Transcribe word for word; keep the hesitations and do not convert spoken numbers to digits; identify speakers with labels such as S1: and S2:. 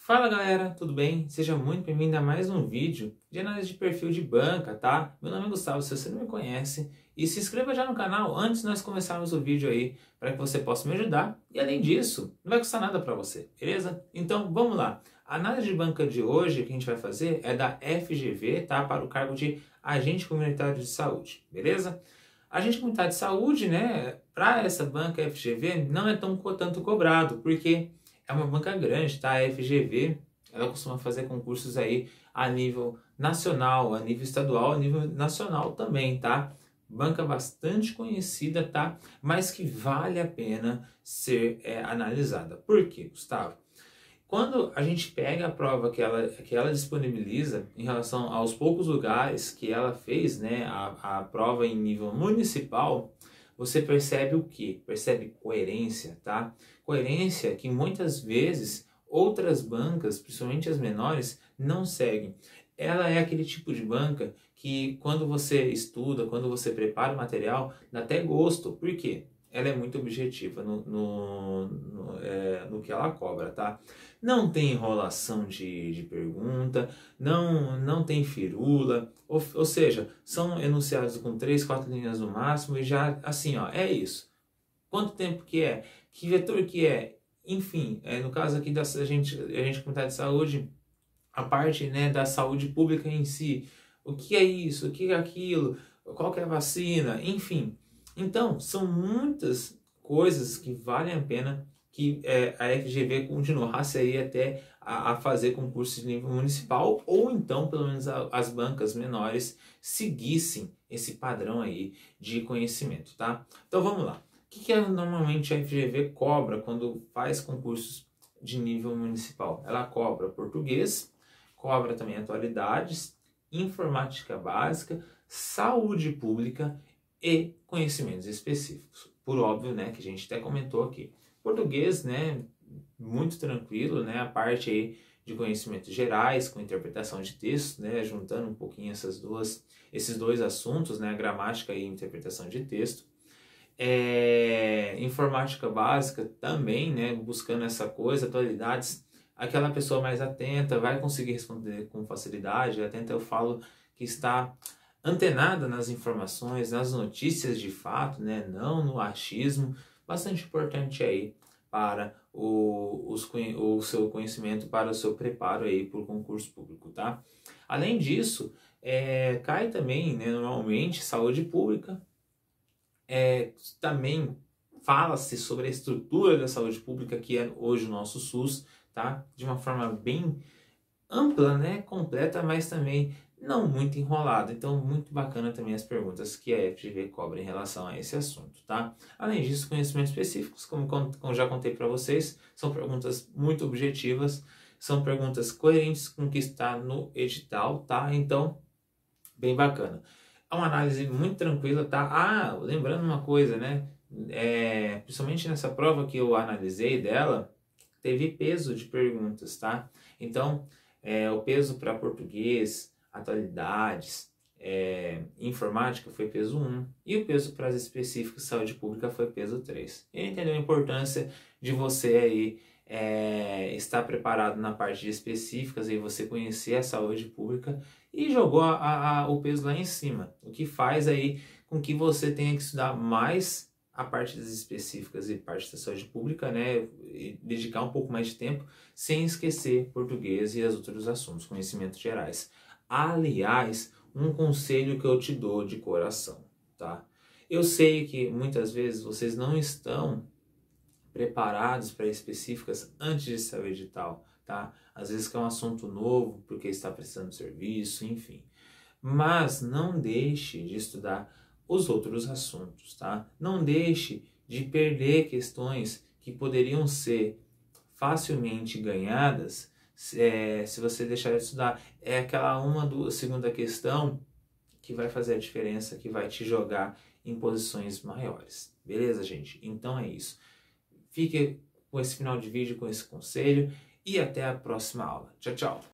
S1: Fala galera, tudo bem? Seja muito bem-vindo a mais um vídeo de análise de perfil de banca, tá? Meu nome é Gustavo, se você não me conhece, e se inscreva já no canal antes de nós começarmos o vídeo aí, para que você possa me ajudar, e além disso, não vai custar nada para você, beleza? Então vamos lá, a análise de banca de hoje que a gente vai fazer é da F G V, tá? Para o cargo de Agente Comunitário de Saúde, beleza? Agente Comunitário de Saúde, né, para essa banca F G V não é tão tanto cobrado, porque é uma banca grande, tá? A F G V, ela costuma fazer concursos aí a nível nacional, a nível estadual, a nível nacional também, tá? Banca bastante conhecida, tá? Mas que vale a pena ser é, analisada. Por quê, Gustavo? Quando a gente pega a prova que ela, que ela disponibiliza em relação aos poucos lugares que ela fez, né, a, a prova em nível municipal, você percebe o quê? Percebe coerência, tá? Coerência que muitas vezes outras bancas, principalmente as menores, não seguem. Ela é aquele tipo de banca que quando você estuda, quando você prepara o material, dá até gosto. Por quê? Ela é muito objetiva no, no, no, é, no que ela cobra, tá? Não tem enrolação de, de pergunta, não, não tem firula, ou, ou seja, são enunciados com três, quatro linhas no máximo e já, assim, ó, é isso. Quanto tempo que é? Que vetor que é? Enfim, é, no caso aqui da gente, a gente comunitária de saúde, a parte, né, da saúde pública em si, o que é isso, o que é aquilo, qual que é a vacina, enfim. Então, são muitas coisas que valem a pena que é, a F G V continuasse aí até a, a fazer concursos de nível municipal, ou então, pelo menos, a, as bancas menores seguissem esse padrão aí de conhecimento, tá? Então, vamos lá. O que, que é, normalmente a F G V cobra quando faz concursos de nível municipal? Ela cobra português, cobra também atualidades, informática básica, saúde pública e conhecimentos específicos. Por óbvio, né, que a gente até comentou aqui. Português, né, muito tranquilo, né, a parte aí de conhecimentos gerais, com interpretação de texto, né, juntando um pouquinho essas duas, esses dois assuntos, né, a gramática e interpretação de texto. É, informática básica também, né, buscando essa coisa, atualidades, aquela pessoa mais atenta vai conseguir responder com facilidade. Atenta, eu falo que está antenada nas informações, nas notícias de fato, né, não no achismo, bastante importante aí para o, os, o seu conhecimento, para o seu preparo aí para o concurso público, tá? Além disso, é, cai também, né, normalmente, saúde pública, é, também fala-se sobre a estrutura da saúde pública, que é hoje o nosso SUS, tá? De uma forma bem ampla, né? Completa, mas também não muito enrolada. Então, muito bacana também as perguntas que a F G V cobra em relação a esse assunto, tá? Além disso, conhecimentos específicos, como, como já contei para vocês, são perguntas muito objetivas, são perguntas coerentes com o que está no edital, tá? Então, bem bacana. É uma análise muito tranquila, tá? Ah, lembrando uma coisa, né? É, principalmente nessa prova que eu analisei dela, teve peso de perguntas, tá? Então, é, o peso para português, atualidades, é, informática foi peso um, e o peso para as específicas saúde pública foi peso três. Ele entendeu a importância de você aí é, estar preparado na parte de específicas e você conhecer a saúde pública, e jogou a, a, o peso lá em cima, o que faz aí com que você tenha que estudar mais a parte das específicas e parte da saúde pública, né, e dedicar um pouco mais de tempo, sem esquecer português e os outros assuntos, conhecimentos gerais. Aliás, um conselho que eu te dou de coração, tá? Eu sei que muitas vezes vocês não estão preparados para específicas antes de saber o edital, tá? Às vezes que é um assunto novo, porque está prestando serviço, enfim. Mas não deixe de estudar os outros assuntos, tá? Não deixe de perder questões que poderiam ser facilmente ganhadas é, se você deixar de estudar. É aquela uma, duas, segunda questão que vai fazer a diferença, que vai te jogar em posições maiores. Beleza, gente? Então é isso. Fique com esse final de vídeo, com esse conselho, e até a próxima aula. Tchau, tchau!